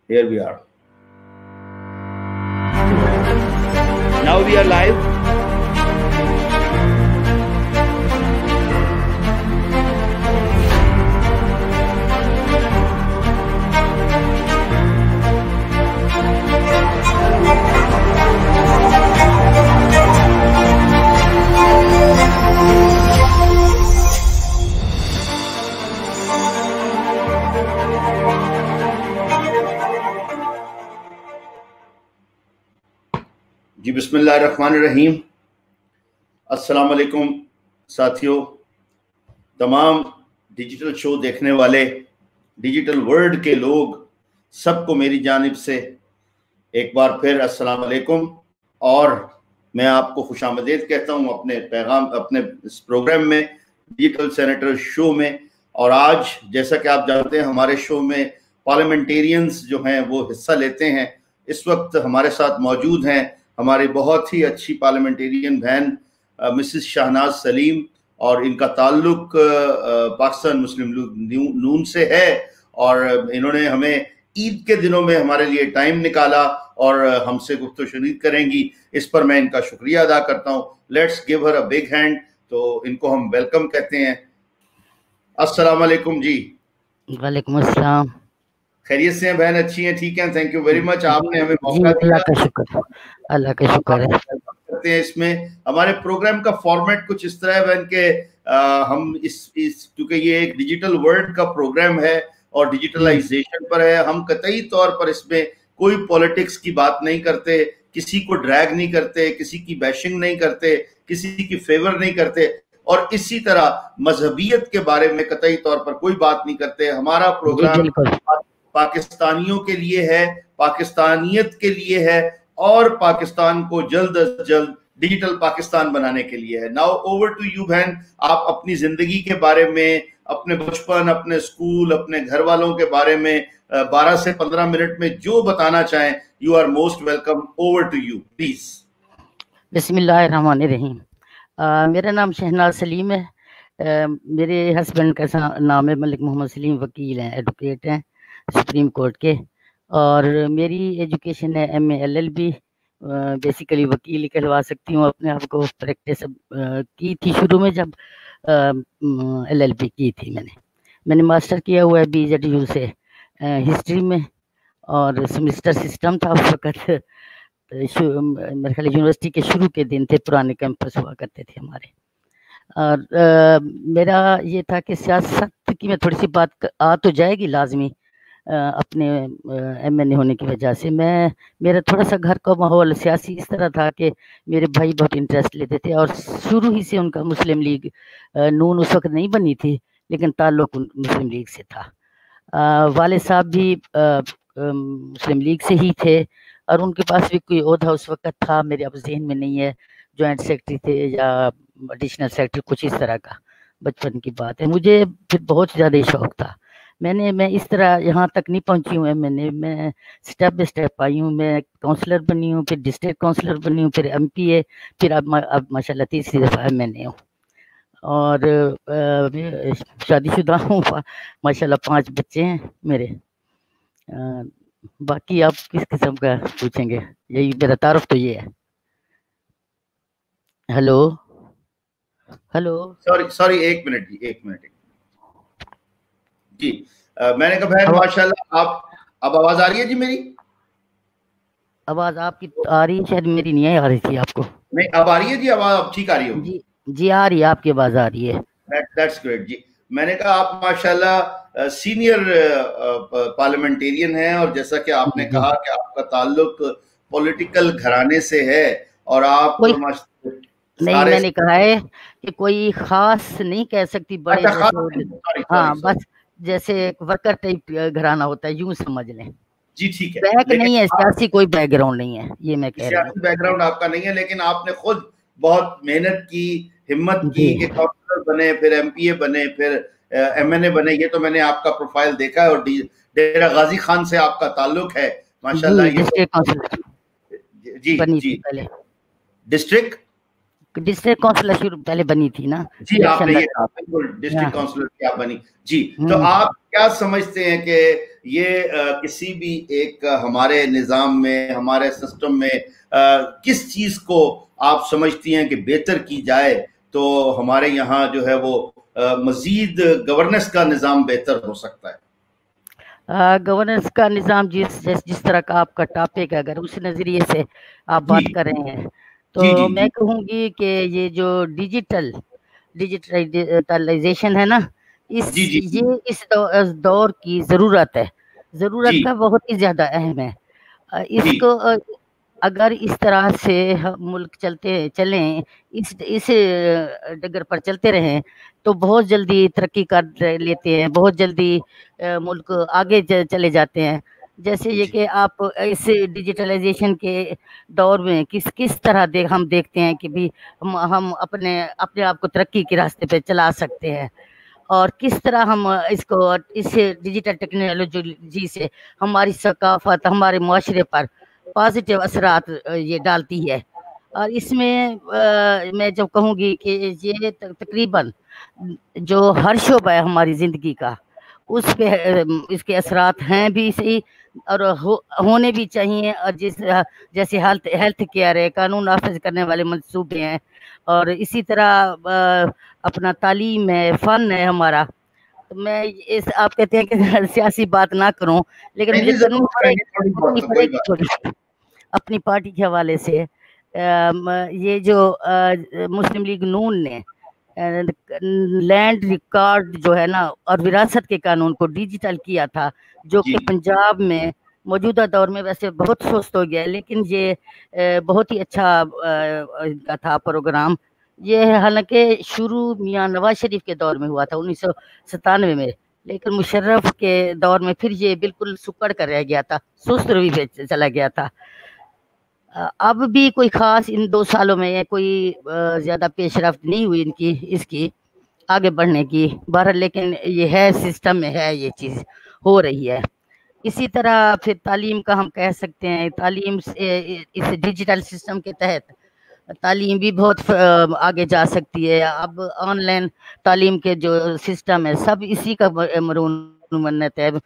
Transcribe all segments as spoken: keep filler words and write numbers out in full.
Here we are. Now we are live. جی بسم اللہ الرحمن الرحیم. السلام علیکم ساتھیوں، تمام ڈیجیٹل شو دیکھنے والے، ڈیجیٹل ورلڈ کے لوگ، سب کو میری جانب سے ایک بار پھر السلام علیکم، اور میں آپ کو خوش آمدید کہتا ہوں اپنے پیغام اپنے اس پروگرام میں، ڈیجیٹل سینیٹر شو میں. اور آج جیسا کہ آپ جانتے ہیں ہمارے شو میں پارلیمنٹیرینز جو ہیں وہ حصہ لیتے ہیں. اس وقت ہمارے ساتھ موجود ہیں ہماری بہت ہی اچھی پارلیمنٹیرین بہن مسز شہناز سلیم، اور ان کا تعلق پاکستان مسلم لیگ نون سے ہے، اور انہوں نے ہمیں عید کے دنوں میں ہمارے لیے ٹائم نکالا اور ہم سے گفت و شنید کریں گی. اس پر میں ان کا شکریہ ادا کرتا ہوں. Let's give her a big hand. تو ان کو ہم ویلکم کہتے ہیں. السلام علیکم جی. وعلیکم السلام. خیریت سے ہیں بہن؟ اچھی ہیں، ٹھیک ہیں. Thank you very much. آپ نے ہمیں موقع دیا. اللہ کا شکر، اللہ کا شکر ہے. کرتے ہیں اس میں ہمارے پروگرام کا فارمیٹ کچھ اس طرح ہے بہن کہ ہم اس اس کیونکہ یہ ایک ڈیجیٹل ورلڈ کا پروگرام ہے اور ڈیجیٹلائزیشن پر ہے، ہم قطعی طور پر اس میں کوئی پولیٹکس کی بات نہیں کرتے، کسی کو ڈریگ نہیں کرتے، کسی کی بیشنگ نہیں کرتے، کسی کی فیور نہیں کرتے، اور اسی طرح مذہبیت کے بارے میں قطعی طور پر کوئی بات نہیں کرتے. ہمارا پروگرام پاکستانیوں کے لیے ہے، پاکستانیت کے لیے ہے، اور پاکستان کو جلد از جلد ڈیجیٹل پاکستان بنانے کے لیے ہے. ناؤ اوور ٹو یو بہن. آپ اپنی زندگی کے بارے میں، اپنے بچپن، اپنے اسکول، اپنے گھر والوں کے بارے میں بارہ سے پندرہ منٹ میں جو بتانا چاہیں، you are most welcome. Over to you please. بسم اللہ الرحمن الرحیم. میرا نام شہناز سلیم ہے. میرے ہسبینڈ کا نام ہے ملک محمد سلیم، وکیل ہیں، ایڈوکیٹ ہیں سپریم کورٹ کے، اور میری ایجوکیشن ہے M A L L B. Basically وکیل کہلوا سکتی ہوں اپنے آپ کو. پریکٹس کی تھی شروع میں جب ایل ایل بی کی تھی میں نے میں نے ماسٹر کیا ہوا ہے بی جیڈ یو سے ہسٹری میں، اور سمسٹر سسٹم تھا اس وقت. میرے خیال یونیورسٹی کے شروع کے دن تھے، پرانے کیمپس ہوا کرتے تھے ہمارے. اور میرا یہ تھا کہ سیاست کی میں تھوڑی سی بات آ تو جائے گی لازمی اپنے ایم این اے ہونے کی وجہ سے. میں میرا تھوڑا سا گھر کا ماحول سیاسی اس طرح تھا کہ میرے بھائی بہت انٹرسٹ لیتے تھے، اور شروع ہی سے ان کا مسلم لیگ نون اس وقت نہیں بنی تھی لیکن تعلق مسلم لیگ سے تھا. والد صاحب بھی مسلم لیگ سے ہی تھے، اور ان کے پاس بھی کوئی عہدہ اس وقت تھا، میرے اب ذہن میں نہیں ہے، جوائنٹ سیکرٹری تھے یا ایڈیشنل سیکرٹری، کچھ اس طرح کا. بچپن کی بات ہے. مجھے پھر بہت زیادہ شوق تھا. میں نے میں اس طرح یہاں تک نہیں پہنچی ہوں. میں نے میں اسٹیپ بائی اسٹیپ آئی ہوں. میں کونسلر بنی ہوں، پھر ڈسٹرکٹ کونسلر بنی ہوں، پھر ایم پی اے، پھر اب اب ماشاء اللہ تیسری دفعہ ایم این اے ہوں. اور شادی شدہ ہوں ماشاء اللہ. پانچ بچے ہیں میرے. باقی آپ کس قسم کا پوچھیں گے؟ یہی میرا تعارف تو یہ ہے. ہلو ہلو سوری سوری ایک منٹ جی ایک منٹ جی. میں نے کہا بہن ماشاء اللہ آپ اب آواز آ رہی ہے جی میری؟ آواز آپ کی آ رہی ہے، شاید میری نہیں آ رہی تھی آپ کو. نہیں اب آ رہی ہے جی آواز؟ اب ٹھیک آ رہی ہوگی. جی جی آ رہی ہے، آپ کی آواز آ رہی ہے. دیٹس گریٹ جی. میں نے کہا آپ ماشاءاللہ سینئر پارلیمنٹیرین ہیں، اور جیسا کہ آپ نے کہا کہ آپ کا تعلق پولیٹیکل گھرانے سے ہے، اور آپ نہیں، میں نے کہا ہے کہ کوئی خاص نہیں کہہ سکتی، بڑے ہاں بس جیسے ورکر ٹائپ گھرانہ ہوتا ہے یوں سمجھ لیں. جی ٹھیک ہے. بیک نہیں ہے، سیاسی کوئی بیک گراؤنڈ نہیں ہے، یہ میں کہہ رہا ہوں. سیاسی بیک گراؤنڈ آپ کا نہیں ہے، لیکن آپ نے خود بہت محنت کی، ہمت کی کہ کاؤنسلر بنے، پھر ایم پی اے بنے، پھر ایم این اے بنے. یہ تو میں نے آپ کا پروفائل دیکھا ہے، اور ڈیرہ غازی خان سے آپ کا تعلق ہے ماشاءاللہ. جی جی ڈسٹرکٹ ڈسٹرکٹ کونسلر شروع پہلے بنی تھی نا. جی آپ نے یہ کہا بالکل ڈسٹرکٹ کونسلر کیا بنی. جی تو آپ کیا سمجھتے ہیں کہ یہ کسی بھی ایک ہمارے نظام میں ہمارے سسٹم میں کس چیز کو آپ سمجھتی ہیں کہ بہتر کی جائے تو ہمارے یہاں جو ہے وہ مزید گورننس کا نظام بہتر ہو سکتا ہے؟ گورننس کا نظام جس جس طرح کا آپ کا ٹاپک ہے، اگر اس نظریے سے آپ بات کر رہے ہیں تو میں کہوں گی کہ یہ جو ڈیجیٹل ڈیجیٹلائزیشن ہے نا، اس یہ اس دور کی ضرورت ہے، ضرورت کا بہت ہی زیادہ اہم ہے۔ اس کو اگر اس طرح سے ملک چلتے چلیں، اس اس ڈگر پر چلتے رہیں تو بہت جلدی ترقی کر لیتے ہیں، بہت جلدی ملک آگے چلے جاتے ہیں۔ جیسے یہ کہ آپ اس ڈیجیٹلائزیشن کے دور میں کس کس طرح دیکھ ہم دیکھتے ہیں کہ بھی ہم ہم اپنے اپنے آپ کو ترقی کے راستے پہ چلا سکتے ہیں، اور کس طرح ہم اس کو اس ڈیجیٹل ٹیکنالوجی سے ہماری ثقافت، ہمارے معاشرے پر پازیٹیو اثرات یہ ڈالتی ہے۔ اور اس میں میں جب کہوں گی کہ یہ تقریباً جو ہر شعبہ ہے ہماری زندگی کا، اس پہ اس کے اثرات ہیں بھی صحیح اور ہونے بھی چاہیے، اور جس جیسے ہیلتھ ہیلتھ کیئر ہے، قانون نافذ کرنے والے منصوبے ہیں، اور اسی طرح اپنا تعلیم ہے، فن ہے ہمارا۔ تو میں اس آپ کہتے ہیں کہ سیاسی بات نہ کروں، لیکن مجھے کرنی پڑے کرنی پڑے گی تھوڑی اپنی پارٹی کے حوالے سے۔ یہ جو مسلم لیگ نون نے لینڈ ریکارڈ جو ہے نا اور وراثت کے قانون کو ڈیجیٹل کیا تھا، جو کہ پنجاب میں موجودہ دور میں ویسے بہت سست ہو گیا ہے، لیکن یہ بہت ہی اچھا تھا پروگرام۔ یہ حالانکہ شروع میاں نواز شریف کے دور میں ہوا تھا انیس سو ستانوے میں، لیکن مشرف کے دور میں پھر یہ بالکل سکڑ کر رہ گیا تھا، سست روی پہ چلا گیا تھا۔ اب بھی کوئی خاص ان دو سالوں میں کوئی زیادہ پیش رفت نہیں ہوئی ان کی اس کی آگے بڑھنے کی، بہرحال لیکن یہ ہے سسٹم میں ہے، یہ چیز ہو رہی ہے۔ اسی طرح پھر تعلیم کا ہم کہہ سکتے ہیں، تعلیم اس ڈیجیٹل سسٹم کے تحت تعلیم بھی بہت آگے جا سکتی ہے۔ اب آن لائن تعلیم کے جو سسٹم ہے سب اسی کا مرہون منت ہے۔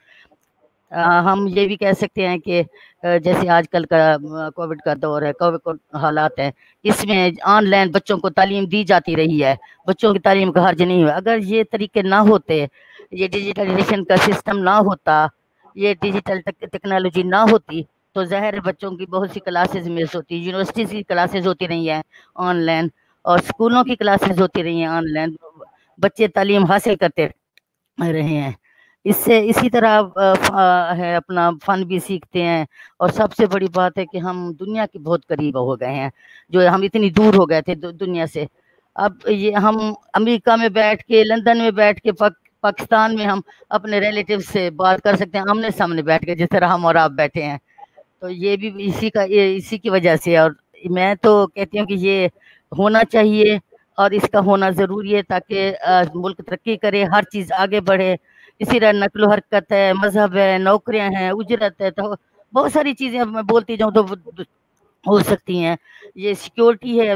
ہم یہ بھی کہہ سکتے ہیں کہ جیسے آج کل کا کووڈ کا دور ہے، کووڈ حالات ہیں، اس میں آن لائن بچوں کو تعلیم دی جاتی رہی ہے، بچوں کی تعلیم کا حرج نہیں ہوا۔ اگر یہ طریقے نہ ہوتے، یہ ڈیجیٹلائزیشن کا سسٹم نہ ہوتا، یہ ڈیجیٹل ٹیکنالوجی نہ ہوتی تو ظاہر بچوں کی بہت سی کلاسز مس ہوتی، یونیورسٹیز کی کلاسز ہوتی رہی ہیں آن لائن، اور اسکولوں کی کلاسز ہوتی رہی ہیں آن لائن، بچے تعلیم حاصل کرتے رہے ہیں۔ اس سے اسی طرح ہے اپنا فن بھی سیکھتے ہیں، اور سب سے بڑی بات ہے کہ ہم دنیا کے بہت قریب ہو گئے ہیں، جو ہم اتنی دور ہو گئے تھے دنیا سے۔ اب یہ ہم امریکہ میں بیٹھ کے، لندن میں بیٹھ کے، پاکستان میں ہم اپنے ریلیٹیو سے بات کر سکتے ہیں آمنے سامنے بیٹھ کے، جس طرح ہم اور آپ بیٹھے ہیں۔ تو یہ بھی اسی کا اسی کی وجہ سے، اور میں تو کہتی ہوں کہ یہ ہونا چاہیے اور اس کا ہونا ضروری ہے تاکہ ملک ترقی کرے، ہر چیز آگے بڑھے۔ اسی طرح نقل و حرکت ہے، مذہب ہے، نوکریاں ہیں، اجرت ہے، تو بہت ساری چیزیں میں بولتی جاؤں تو ہو سکتی ہیں۔ یہ سیکیورٹی ہے،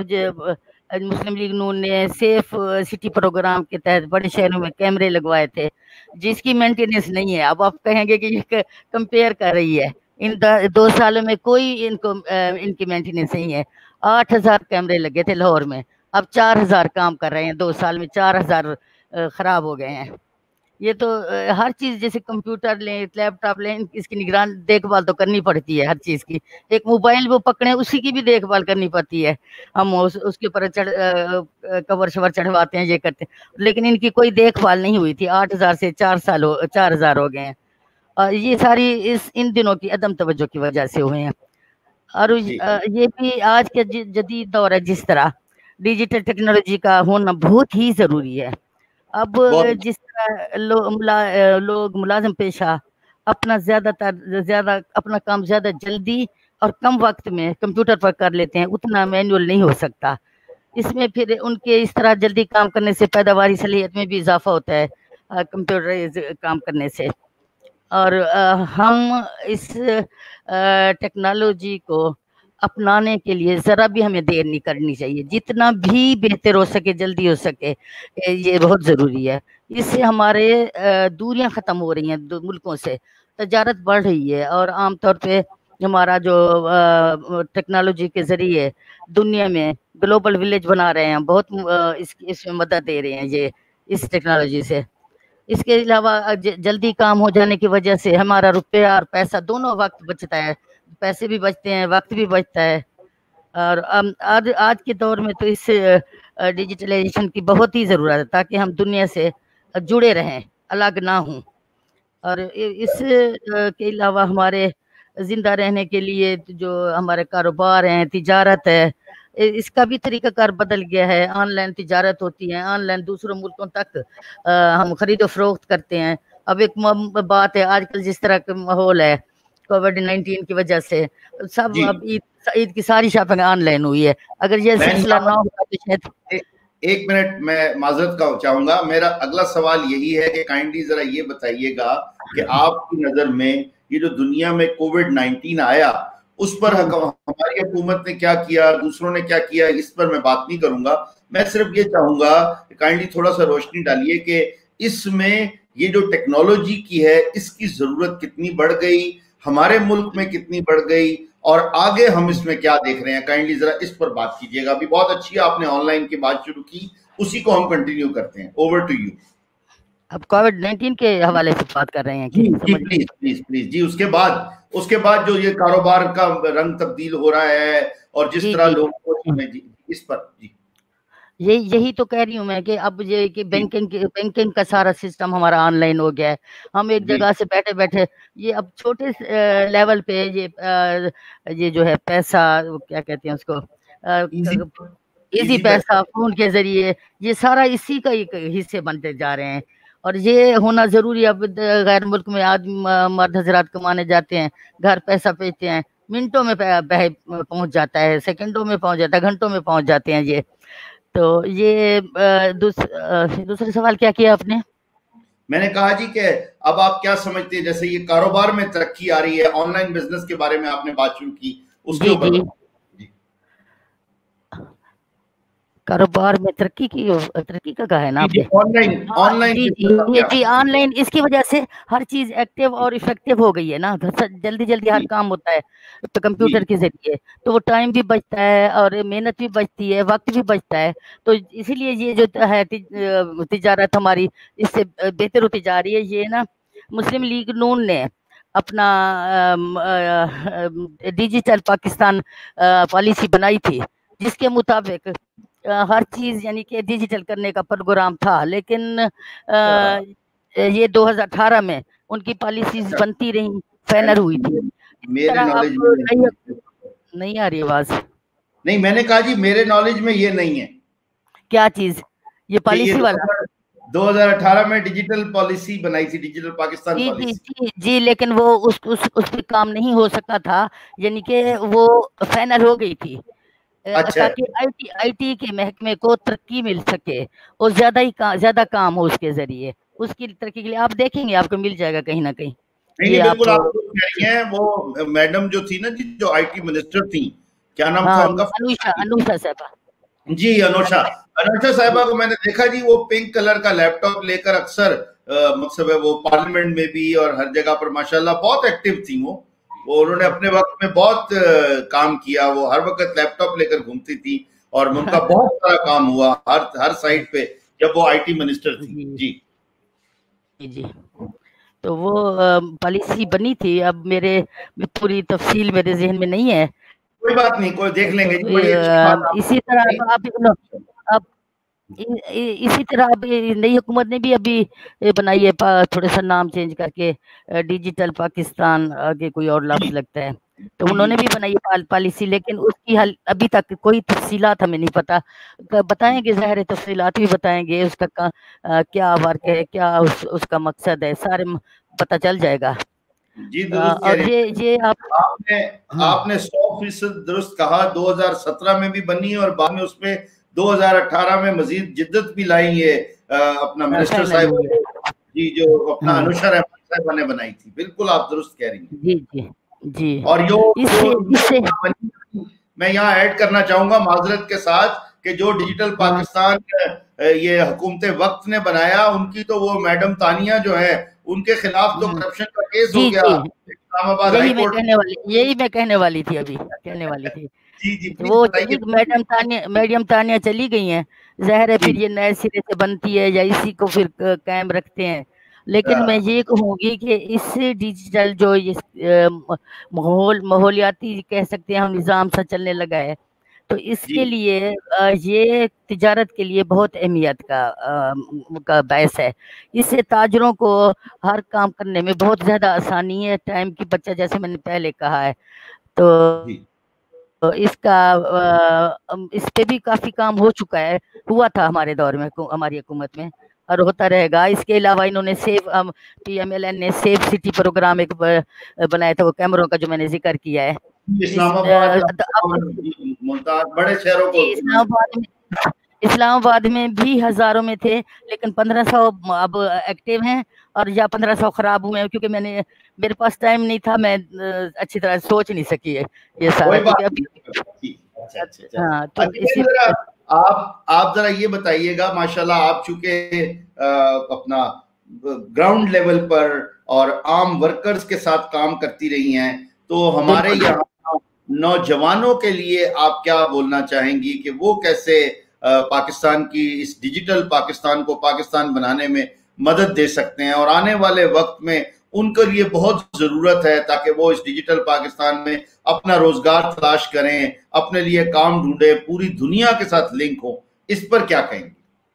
مسلم لیگ نون نے سیف سٹی پروگرام کے تحت بڑے شہروں میں کیمرے لگوائے تھے، جس کی مینٹیننس نہیں ہے۔ اب آپ کہیں گے کہ یہ کمپیئر کر رہی ہے، ان دو سالوں میں کوئی ان کو ان کی مینٹیننس نہیں ہے۔ آٹھ ہزار کیمرے لگے تھے لاہور میں، اب چار ہزار کام کر رہے ہیں، دو سال میں چار ہزار خراب ہو گئے ہیں۔ یہ تو ہر چیز، جیسے کمپیوٹر لیں، لیپ ٹاپ لیں، اس کی نگران دیکھ بھال تو کرنی پڑتی ہے ہر چیز کی۔ ایک موبائل وہ پکڑیں، اسی کی بھی دیکھ بھال کرنی پڑتی ہے، ہم اس کے اوپر چڑھ کور شور چڑھواتے ہیں، یہ کرتے ہیں، لیکن ان کی کوئی دیکھ بھال نہیں ہوئی تھی۔ آٹھ ہزار سے چار سال ہو چار ہزار ہو گئے ہیں، اور یہ ساری اس ان دنوں کی عدم توجہ کی وجہ سے ہوئے ہیں۔ اور یہ بھی آج کے جدید دور ہے، جس طرح ڈیجیٹل ٹیکنالوجی کا ہونا بہت ہی ضروری ہے۔ اب جس طرح لوگ ملازم پیشہ اپنا زیادہ تر زیادہ اپنا کام زیادہ جلدی اور کم وقت میں کمپیوٹر پر کر لیتے ہیں، اتنا مینول نہیں ہو سکتا۔ اس میں پھر ان کے اس طرح جلدی کام کرنے سے پیداواری صلاحیت میں بھی اضافہ ہوتا ہے کمپیوٹر کام کرنے سے۔ اور ہم اس ٹیکنالوجی کو اپنانے کے لیے ذرا بھی ہمیں دیر نہیں کرنی چاہیے، جتنا بھی بہتر ہو سکے، جلدی ہو سکے، یہ بہت ضروری ہے۔ اس سے ہمارے دوریاں ختم ہو رہی ہیں ملکوں سے۔ تجارت بڑھ رہی ہے، اور عام طور پہ ہمارا جو ٹیکنالوجی کے ذریعے دنیا میں گلوبل ولیج بنا رہے ہیں، بہت اس اس میں مدد دے رہے ہیں یہ اس ٹیکنالوجی سے۔ اس کے علاوہ جلدی کام ہو جانے کی وجہ سے ہمارا روپیہ اور پیسہ دونوں وقت بچتا ہے، پیسے بھی بچتے ہیں، وقت بھی بچتا ہے۔ اور آج آج کے دور میں تو اس ڈیجیٹلائزیشن کی بہت ہی ضرورت ہے تاکہ ہم دنیا سے جڑے رہیں، الگ نہ ہوں۔ اور اس کے علاوہ ہمارے زندہ رہنے کے لیے جو ہمارے کاروبار ہیں، تجارت ہے، اس کا بھی طریقہ کار بدل گیا ہے۔ آن لائن تجارت ہوتی ہے، آن لائن دوسروں ملکوں تک ہم خرید و فروخت کرتے ہیں۔ اب ایک بات ہے، آج کل جس طرح کا ماحول ہے کووڈ نائنٹین کی وجہ سے سب اب عید عید کی ساری شاپنگ آن لائن ہوئی ہے۔ اگر یہ سلسلہ نہ ہوتا تو شاید۔ ایک منٹ میں معذرت کا چاہوں گا، میرا اگلا سوال یہی ہے کہ کائنڈلی ذرا یہ بتائیے گا کہ آپ کی نظر میں یہ جو دنیا میں کووڈ نائنٹین آیا اس پر ہماری حکومت نے کیا کیا، دوسروں نے کیا کیا، اس پر میں بات نہیں کروں گا۔ میں صرف یہ چاہوں گا کہ کائنڈلی تھوڑا سا روشنی ڈالیے کہ اس میں یہ جو ٹیکنالوجی کی ہے اس کی ضرورت کتنی بڑھ گئی، ہمارے ملک میں کتنی بڑھ گئی، اور آگے ہم اس میں کیا دیکھ رہے ہیں۔ کائنڈلی ذرا اس پر بات کیجیے گا۔ ابھی بہت اچھی ہے، آپ نے آن لائن کی بات شروع کی، اسی کو ہم کنٹینیو کرتے ہیں۔ Over to you. اب کووڈ نائنٹین کے حوالے سے بات کر رہے ہیں کہ جی پلیز پلیز پلیز جی اس کے بعد اس کے بعد جو یہ کاروبار کا رنگ تبدیل ہو رہا ہے اور جس طرح لوگوں کو جی اس پر جی یہی یہی تو کہہ رہی ہوں میں کہ اب یہ کہ بینکنگ بینکنگ کا سارا سسٹم ہمارا آن لائن ہو گیا ہے۔ ہم ایک جگہ سے بیٹھے بیٹھے یہ اب چھوٹے لیول پہ یہ یہ جو ہے پیسہ کیا کہتے ہیں اس کو ایزی پیسہ فون کے ذریعے، یہ سارا اسی کا حصے بنتے جا رہے ہیں۔ اور یہ ہونا ضروری۔ اب غیر ملک میں آدمی مرد حضرات کمانے جاتے ہیں، گھر پیسہ بھیجتے ہیں، منٹوں میں پہنچ جاتا ہے، سیکنڈوں میں پہنچ جاتا ہے، گھنٹوں میں پہنچ جاتے ہیں یہ۔ تو یہ دوسرے سوال کیا کیا آپ نے؟ میں نے کہا جی کہ اب آپ کیا سمجھتے ہیں جیسے یہ کاروبار میں ترقی آ رہی ہے، آن لائن بزنس کے بارے میں آپ نے بات شروع کی، اس کے اوپر کاروبار میں ترقی کی ترقی کا کہا ہے نا آپ نے؟ On line G G G on line اس کی وجہ سے ہر چیز ایکٹیو اور افیکٹو ہو گئی ہے نا، جلدی جلدی ہر کام ہوتا ہے تو کمپیوٹر کے ذریعے، تو وہ ٹائم بھی بچتا ہے اور محنت بھی بچتی ہے، وقت بھی بچتا ہے۔ تو اسی لیے یہ جو ہے تجارت ہماری اس سے بہتر ہوتی جا رہی ہے۔ یہ نا مسلم لیگ نون نے اپنا ڈیجیٹل پاکستان پالیسی بنائی تھی جس کے مطابق ہر چیز یعنی کہ ڈیجیٹل کرنے کا پروگرام تھا، لیکن یہ دو ہزار اٹھارہ میں ان کی پالیسیز بنتی رہی، فائنل ہوئی تھی۔ نہیں آ رہی آواز؟ نہیں میں نے کہا جی میرے نالج میں یہ نہیں ہے۔ کیا چیز؟ یہ پالیسی والا دو ہزار اٹھارہ میں ڈیجیٹل پالیسی بنائی تھی، ڈیجیٹل پاکستان جی پالیسی۔ جی جی لیکن وہ اس اس پہ کام نہیں ہو سکا تھا، یعنی کہ وہ فائنل ہو گئی تھی تاکہ آئی ٹی آئی ٹی کے محکمے کو ترقی مل سکے اور زیادہ ہی زیادہ کام ہو اس کے ذریعے۔ اس کی ترقی کے لیے آپ دیکھیں گے آپ کو مل جائے گا کہیں نہ کہیں۔ نہیں بالکل آپ کہہ رہی ہیں، وہ میڈم جو تھی نا جی جو آئی ٹی منسٹر تھی، کیا نام تھا ان کا؟ انوشا انوشا صاحبہ۔ جی انوشا انوشا صاحبہ کو میں نے دیکھا جی وہ پنک کلر کا لیپ ٹاپ لے کر اکثر مقصد ہے وہ پارلیمنٹ میں بھی اور ہر جگہ پر ماشاءاللہ بہت ایکٹیو تھی۔ وہ وہ انہوں نے اپنے وقت میں بہت کام کیا، وہ ہر وقت لیپ ٹاپ لے کر گھومتی تھی اور ان کا بہت سارا کام ہوا ہر ہر سائٹ پہ جب وہ آئی ٹی منسٹر تھی۔ جی جی تو وہ پالیسی بنی تھی۔ اب میرے پوری تفصیل میرے ذہن میں نہیں ہے، کوئی بات نہیں، کوئی دیکھ لیں گے۔ اسی طرح آپ اسی طرح اب نئی حکومت نے بھی ابھی بنائی ہے تھوڑا سا نام چینج کر کے ڈیجیٹل پاکستان، آگے کوئی اور لفظ لگتا ہے، تو انہوں نے بھی بنائی ہے پالیسی، لیکن اس کی حل ابھی تک کوئی تفصیلات ہمیں نہیں پتہ۔ بتائیں گے ظاہر تفصیلات بھی بتائیں گے، اس کا کیا ورک ہے، کیا اس کا مقصد ہے، سارے پتہ چل جائے گا۔ جی درست کہہ رہے ہیں۔ یہ آپ نے آپ نے سو فیصد درست کہا۔ دو ہزار سترہ میں بھی بنی اور بعد میں اس میں دو ہزار اٹھارہ میں مزید جدت بھی لائی ہے اپنا منسٹر صاحب جی جو اپنا انوشا رحمان صاحبہ نے بنائی تھی۔ بالکل آپ درست کہہ رہی ہیں جی جی جی۔ اور میں یہاں ایڈ کرنا چاہوں گا معذرت کے ساتھ کہ جو ڈیجیٹل پاکستان یہ حکومت وقت نے بنایا ان کی تو وہ میڈم تانیہ جو ہے ان کے خلاف تو کرپشن کا کیس ہو جی گیا جی اسلام آباد ہائی یہی میں کورٹ. کہنے والی یہی میں کہنے والی تھی ابھی کہنے والی تھی جی جی پلیز وہ بتائیے. چلی میڈم تانیہ میڈم تانیہ چلی گئی ہیں ظاہر ہے پھر یہ نئے سرے سے بنتی ہے یا اسی کو پھر قائم رکھتے ہیں. لیکن میں یہ کہوں گی کہ اس ڈیجیٹل جو ماحول ماحولیاتی کہہ سکتے ہیں ہم نظام سا چلنے لگا ہے تو اس کے لیے یہ تجارت کے لیے بہت اہمیت کا باعث ہے. اس سے تاجروں کو ہر کام کرنے میں بہت زیادہ آسانی ہے, ٹائم کی بچت جیسے میں نے پہلے کہا ہے. تو اس کا اس پہ بھی کافی کام ہو چکا ہے, ہوا تھا ہمارے دور میں ہماری حکومت میں اور ہوتا رہے گا. اس کے علاوہ انہوں نے سیف پی ایم ایل این نے سیف سٹی پروگرام ایک بنایا تھا, وہ کیمروں کا جو میں نے ذکر کیا ہے. اسلام آباد بڑے شہروں کو اسلام آباد میں اسلام آباد میں بھی ہزاروں میں تھے لیکن پندرہ سو اب ایکٹیو ہیں اور یا پندرہ سو خراب ہوئے ہیں کیونکہ میں نے میرے پاس ٹائم نہیں تھا, میں اچھی طرح سوچ نہیں سکی ہے یہ سارا. ہاں تو آپ آپ ذرا یہ بتائیے گا, ماشاءاللہ آپ چونکہ اپنا گراؤنڈ لیول پر اور عام ورکرز کے ساتھ کام کرتی رہی ہیں, تو ہمارے یہاں نوجوانوں کے لیے آپ کیا بولنا چاہیں گی کہ وہ کیسے پاکستان کی اس ڈیجیٹل پاکستان کو پاکستان بنانے میں مدد دے سکتے ہیں, اور آنے والے وقت میں ان کے لیے بہت ضرورت ہے تاکہ وہ اس ڈیجیٹل پاکستان میں اپنا روزگار تلاش کریں, اپنے لیے کام ڈھونڈیں, پوری دنیا کے ساتھ لنک ہو, اس پر کیا کہیں گے؟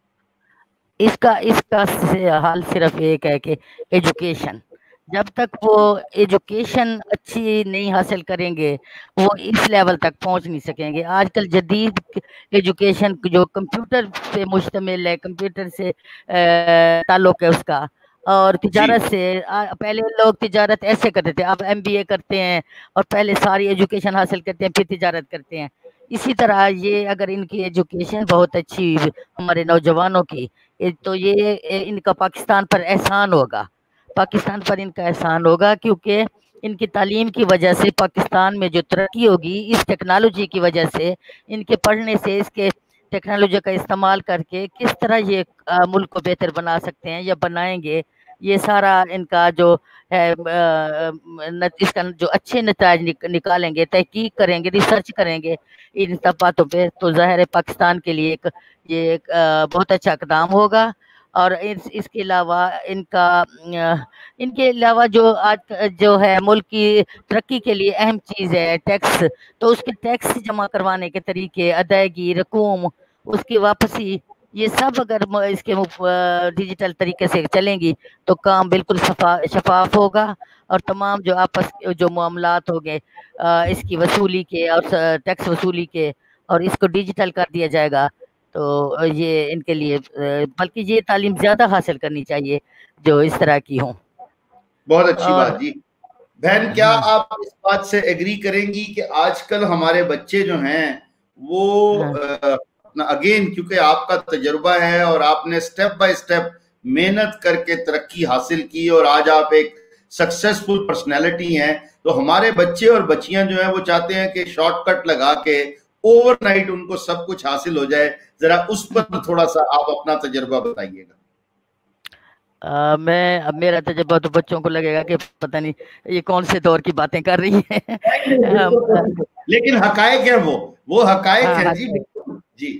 اس کا اس کا حال صرف ایک ہے کہ ایجوکیشن, جب تک وہ ایجوکیشن اچھی نہیں حاصل کریں گے وہ اس لیول تک پہنچ نہیں سکیں گے. آج کل جدید ایجوکیشن جو کمپیوٹر پہ مشتمل ہے, کمپیوٹر سے تعلق ہے اس کا, اور تجارت سے. پہلے لوگ تجارت ایسے کرتے تھے, اب ایم بی اے کرتے ہیں اور پہلے ساری ایجوکیشن حاصل کرتے ہیں پھر تجارت کرتے ہیں. اسی طرح یہ اگر ان کی ایجوکیشن بہت اچھی ہمارے نوجوانوں کی, تو یہ ان کا پاکستان پر احسان ہوگا, پاکستان پر ان کا احسان ہوگا کیونکہ ان کی تعلیم کی وجہ سے پاکستان میں جو ترقی ہوگی اس ٹیکنالوجی کی وجہ سے, ان کے پڑھنے سے, اس کے ٹیکنالوجی کا استعمال کر کے کس طرح یہ ملک کو بہتر بنا سکتے ہیں یا بنائیں گے, یہ سارا ان کا جو ہے اس کا جو اچھے نتائج نکالیں گے, تحقیق کریں گے, ریسرچ کریں گے ان سب باتوں پہ, تو ظاہر ہے پاکستان کے لیے ایک یہ ایک بہت اچھا اقدام ہوگا. اور اس کے علاوہ ان کا ان کے علاوہ جو آج جو ہے ملک کی ترقی کے لیے اہم چیز ہے ٹیکس, تو اس کے ٹیکس جمع کروانے کے طریقے, ادائیگی, رقوم, اس کی واپسی, یہ سب اگر اس کے ڈیجیٹل طریقے سے چلیں گی تو کام بالکل شفاف ہوگا, اور تمام جو آپس جو معاملات ہو گئے اس کی وصولی کے اور ٹیکس وصولی کے, اور اس کو ڈیجیٹل کر دیا جائے گا, تو یہ ان کے لیے بلکہ یہ تعلیم زیادہ حاصل کرنی چاہیے جو اس طرح کی ہوں. بہت اچھی بات جی. بہن کیا آپ اس بات سے ایگری کریں گی کہ آج کل ہمارے بچے جو ہیں وہ اپنا اگین کیونکہ آپ کا تجربہ ہے اور آپ نے سٹیپ بائی سٹیپ محنت کر کے ترقی حاصل کی اور آج آپ ایک سکسیسفل پرسنالٹی ہیں, تو ہمارے بچے اور بچیاں جو ہیں وہ چاہتے ہیں کہ شارٹ کٹ لگا کے اوور نائٹ ان کو سب کچھ حاصل ہو جائے, ذرا اس پر تھوڑا سا آپ اپنا تجربہ بتائیے گا. Uh, میں اب میرا تجربہ تو بچوں کو لگے گا کہ پتہ نہیں یہ کون سے دور کی باتیں کر رہی ہیں لیکن حقائق ہیں, وہ وہ حقائق ہیں جی. جی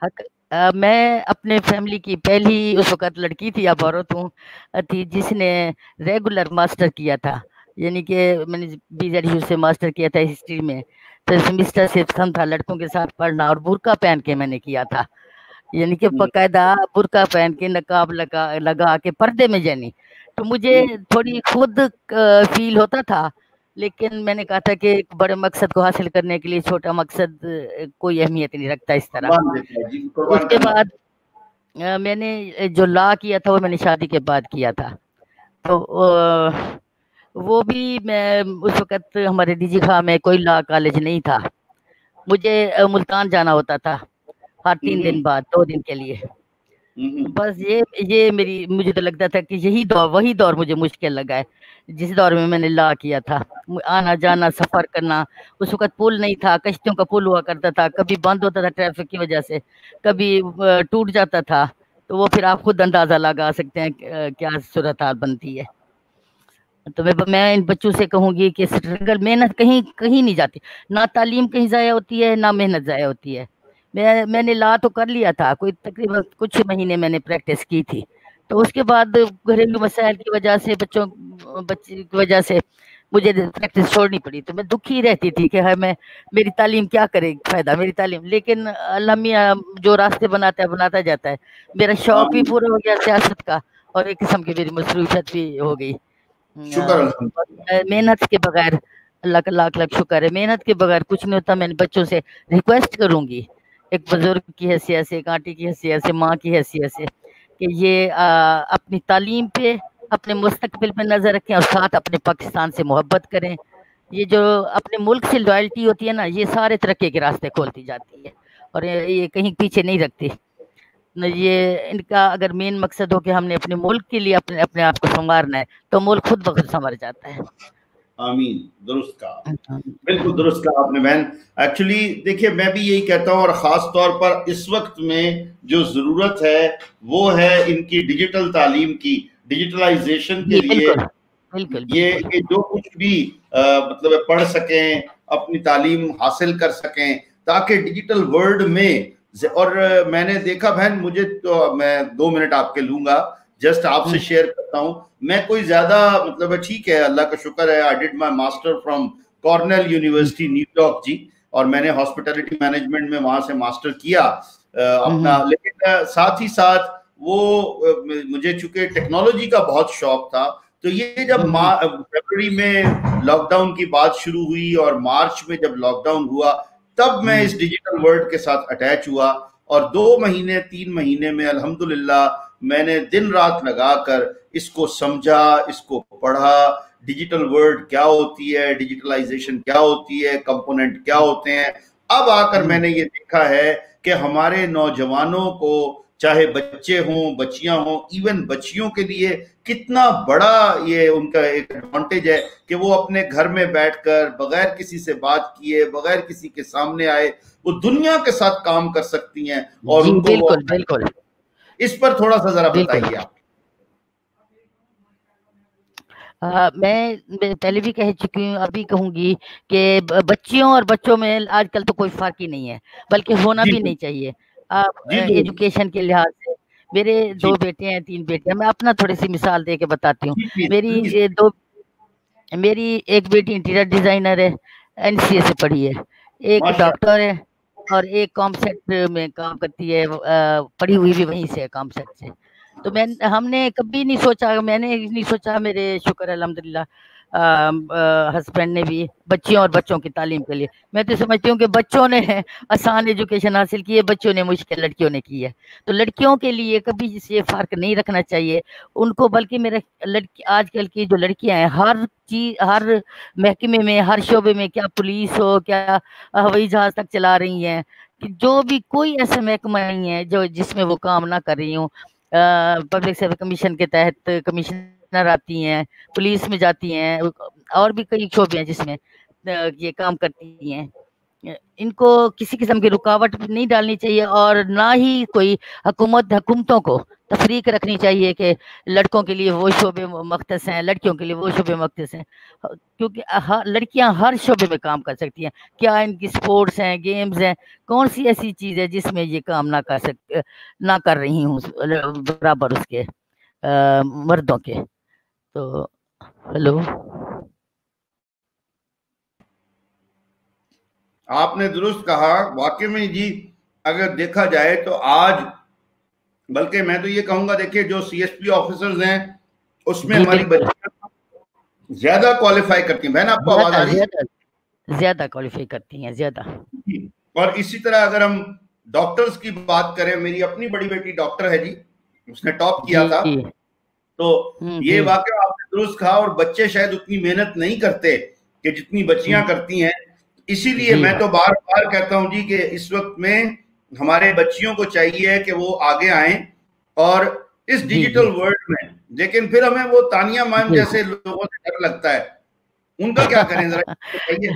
میں اپنے فیملی کی پہلی اس وقت لڑکی تھی یا عورت ہوں تھی جس نے ریگولر ماسٹر کیا تھا, یعنی کہ میں نے بی زیڈ یو سے ماسٹر کیا تھا ہسٹری میں, تو سیمسٹر سسٹم تھا لڑکوں کے ساتھ پڑھنا, اور برقع پہن کے میں نے کیا تھا, یعنی کہ باقاعدہ برقع پہن کے نقاب لگا لگا کے پردے میں جانی. تو مجھے تھوڑی خود فیل ہوتا تھا, لیکن میں نے کہا تھا کہ ایک بڑے مقصد کو حاصل کرنے کے لیے چھوٹا مقصد کوئی اہمیت نہیں رکھتا اس طرح. اس کے بعد میں نے جو لا کیا تھا وہ میں نے شادی کے بعد کیا تھا, تو وہ بھی میں اس وقت ہمارے ڈی جی خواہ میں کوئی لا کالج نہیں تھا, مجھے ملتان جانا ہوتا تھا ہر تین دن بعد دو دن کے لیے. بس یہ یہ میری مجھے تو لگتا تھا کہ یہی دور وہی دور مجھے مشکل لگا ہے جس دور میں میں نے لا کیا تھا. آنا جانا سفر کرنا, اس وقت پل نہیں تھا, کشتیوں کا پل ہوا کرتا تھا, کبھی بند ہوتا تھا ٹریفک کی وجہ سے, کبھی ٹوٹ جاتا تھا, تو وہ پھر آپ خود اندازہ لگا سکتے ہیں کیا صورتحال بنتی ہے. تو میں میں ان بچوں سے کہوں گی کہ اسٹرگل محنت کہیں کہیں نہیں جاتی، نہ تعلیم کہیں ضائع ہوتی ہے نہ محنت ضائع ہوتی ہے. میں میں نے لا تو کر لیا تھا، کوئی تقریباً کچھ مہینے میں نے پریکٹس کی تھی، تو اس کے بعد گھریلو مسائل کی وجہ سے بچوں بچے کی وجہ سے مجھے پریکٹس چھوڑنی پڑی. تو میں دکھی رہتی تھی کہ میں میری تعلیم کیا کرے فائدہ میری تعلیم، لیکن اللہ میاں جو راستے بناتا ہے بناتا جاتا ہے. میرا شوق بھی پورا ہو گیا سیاست کا، اور ایک قسم کی میری مصروفیت بھی ہو گئی. شکر الحمد محنت کے بغیر، اللہ کا لاکھ لاکھ شکر ہے، محنت کے بغیر کچھ نہیں ہوتا. میں نے بچوں سے ریکویسٹ کروں گی ایک بزرگ کی حیثیت سے، ایک آنٹی کی حیثیت سے، ماں کی حیثیت سے، کہ یہ اپنی تعلیم پہ، اپنے مستقبل پہ نظر رکھیں، اور ساتھ اپنے پاکستان سے محبت کریں. یہ جو اپنے ملک سے لائلٹی ہوتی ہے نا، یہ سارے ترقی کے راستے کھولتی جاتی ہے، اور یہ کہیں پیچھے نہیں رکھتی. یہ ان کا اگر مین مقصد ہو کہ ہم نے اپنے ملک کے لیے اپنے اپنے آپ کو سنوارنا ہے، تو ملک خود بخود سنور جاتا ہے. آمین. درست کہا، بالکل درست کہا آپ نے بہن. ایکچولی دیکھیے میں بھی یہی کہتا ہوں، اور خاص طور پر اس وقت میں جو ضرورت ہے وہ ہے ان کی ڈیجیٹل تعلیم کی، ڈیجیٹلائزیشن کے لیے. بالکل یہ کہ جو کچھ بھی مطلب پڑھ سکیں، اپنی تعلیم حاصل کر سکیں، تاکہ ڈیجیٹل ورلڈ میں. اور میں نے دیکھا بہن، مجھے تو میں دو منٹ آپ کے لوں گا، جسٹ آپ سے شیئر کرتا ہوں. میں کوئی زیادہ مطلب ٹھیک ہے، اللہ کا شکر ہے، I did my master from Cornell University New York جی، اور میں نے ہاسپٹیلٹی مینجمنٹ میں وہاں سے ماسٹر کیا اپنا. لیکن ساتھ ہی ساتھ وہ مجھے چونکہ ٹیکنالوجی کا بہت شوق تھا، تو یہ جب فروری میں لاک ڈاؤن کی بات شروع ہوئی اور مارچ میں جب لاک ڈاؤن ہوا، تب میں اس ڈیجیٹل ورلڈ کے ساتھ اٹیچ ہوا. اور دو مہینے تین مہینے میں الحمدللہ میں نے دن رات لگا کر اس کو سمجھا، اس کو پڑھا. ڈیجیٹل ورلڈ کیا ہوتی ہے، ڈیجیٹلائزیشن کیا ہوتی ہے، کمپوننٹ کیا ہوتے ہیں. اب آ کر میں نے یہ دیکھا ہے کہ ہمارے نوجوانوں کو، چاہے بچے ہوں بچیاں ہوں، ایون بچیوں کے لیے کتنا بڑا یہ ان کا ایک ایڈوانٹیج ہے کہ وہ اپنے گھر میں بیٹھ کر بغیر کسی سے بات کیے، بغیر کسی کے سامنے آئے، وہ دنیا کے ساتھ کام کر سکتی ہیں. اور ان کو بالکل بالکل اس پر تھوڑا سا ذرا بتائیے آپ. میں پہلے بھی کہہ چکی ہوں، ابھی کہوں گی کہ بچیوں اور بچوں میں آج کل تو کوئی فرق ہی نہیں ہے، بلکہ ہونا بھی نہیں چاہیے. ایجوکیشن کے لحاظ سے میرے دو بیٹے ہیں، تین بیٹے ہیں. میں اپنا تھوڑی سی مثال دے کے بتاتی ہوں. میری دو میری ایک بیٹی انٹیریئر ڈیزائنر ہے، این سی اے سے پڑھی ہے، ایک ڈاکٹر ہے، اور ایک کامسیٹ میں کام کرتی ہے، پڑھی ہوئی بھی وہیں سے ہے، کامسیٹ سے. تو میں ہم نے کبھی نہیں سوچا، میں نے نہیں سوچا، میرے شکر الحمدللہ ہسبینڈ نے بھی بچیوں اور بچوں کی تعلیم کے لیے. میں تو سمجھتی ہوں کہ بچوں نے آسان ایجوکیشن حاصل کی ہے، بچوں نے مشکل لڑکیوں نے کی ہے. تو لڑکیوں کے لیے کبھی یہ فرق نہیں رکھنا چاہیے ان کو، بلکہ میرے لڑکی آج کل کی جو لڑکیاں ہیں، ہر چیز، ہر محکمے میں، ہر شعبے میں، کیا پولیس ہو، کیا ہوائی جہاز تک چلا رہی ہیں، کہ جو بھی کوئی ایسا محکمہ نہیں ہے جو جس میں وہ کام نہ کر رہی ہوں. پبلک سروس کمیشن کے تحت کمشنر آتی ہیں، پولیس میں جاتی ہیں، اور بھی کئی شعبے ہیں جس میں یہ کام کرتی ہیں. ان کو کسی قسم کی رکاوٹ نہیں ڈالنی چاہیے، اور نہ ہی کوئی حکومت حکومتوں کو تفریق رکھنی چاہیے کہ لڑکوں کے لیے وہ شعبے مختص ہیں، لڑکیوں کے لیے وہ شعبے مختص ہیں، کیونکہ لڑکیاں ہر شعبے میں کام کر سکتی ہیں. کیا ان کی سپورٹس ہیں، گیمز ہیں، کون سی ایسی چیز ہے جس میں یہ کام نہ کر سکتے، نہ کر رہی ہوں برابر اس کے مردوں کے. تو ہلو، آپ نے درست کہا. واقعی میں جی اگر دیکھا جائے تو آج، بلکہ میں تو یہ کہوں گا، دیکھیں جو سی ایس پی آفیسرز ہیں اس میں ہماری بچیاں زیادہ کوالیفائی کرتی ہیں. بہن آپ کو آواز آ رہی ہے؟ زیادہ کوالیفائی کرتی ہیں، زیادہ. اور اسی طرح اگر ہم ڈاکٹرز کی بات کریں، میری اپنی بڑی بیٹی ڈاکٹر ہے جی، اس نے ٹاپ کیا تھا. تو یہ واقعہ آپ نے درست کہا. اور بچے شاید اتنی محنت نہیں کرتے کہ جتنی بچیاں کرتی ہیں. اسی لیے میں تو بار بار کہتا ہوں جی کہ اس وقت میں ہمارے بچیوں کو چاہیے کہ وہ آگے آئیں اور اس ڈیجیٹل ورلڈ میں. لیکن پھر ہمیں وہ تانیہ میم جیسے لوگوں سے ڈر لگتا ہے، ان کا کیا کریں ذرا بتائیے.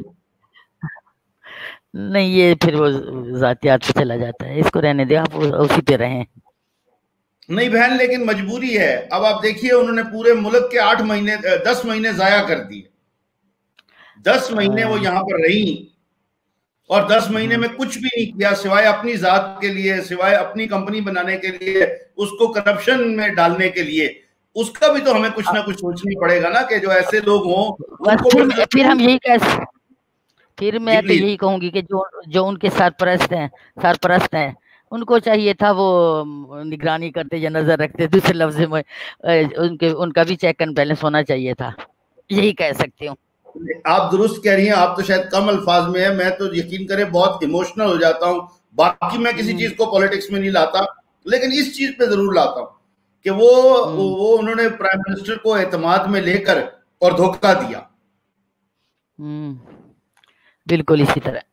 نہیں، یہ پھر وہ ذاتیات پہ چلا جاتا ہے، اس کو رہنے دیں، آپ اسی پہ رہیں. نہیں بہن، لیکن مجبوری ہے. اب آپ دیکھیے انہوں نے پورے ملک کے آٹھ مہینے دس مہینے ضائع کر دیے. دس مہینے وہ یہاں پر رہی اور دس مہینے میں کچھ بھی نہیں کیا سوائے اپنی ذات کے لیے، سوائے اپنی کمپنی بنانے کے لیے، اس کو کرپشن میں ڈالنے کے لیے. اس کا بھی تو ہمیں کچھ نہ کچھ سوچنا پڑے گا نا کہ جو ایسے لوگ ہوں. پھر ہم یہی کہہ پھر میں تو یہی کہوں گی کہ جو جو ان کے سرپرست ہیں سرپرست ہیں ان کو چاہیے تھا وہ نگرانی کرتے یا نظر رکھتے. دوسرے لفظ میں ان کے ان کا بھی چیک اینڈ بیلنس ہونا چاہیے تھا. یہی کہہ سکتی ہوں. آپ درست کہہ رہی ہیں. آپ تو شاید کم الفاظ میں ہے، میں تو یقین کریں بہت ایموشنل ہو جاتا ہوں. باقی میں کسی چیز کو پولیٹکس میں نہیں لاتا، لیکن اس چیز پہ ضرور لاتا ہوں کہ وہ وہ انہوں نے پرائم منسٹر کو اعتماد میں لے کر اور دھوکہ دیا. بالکل اسی طرح.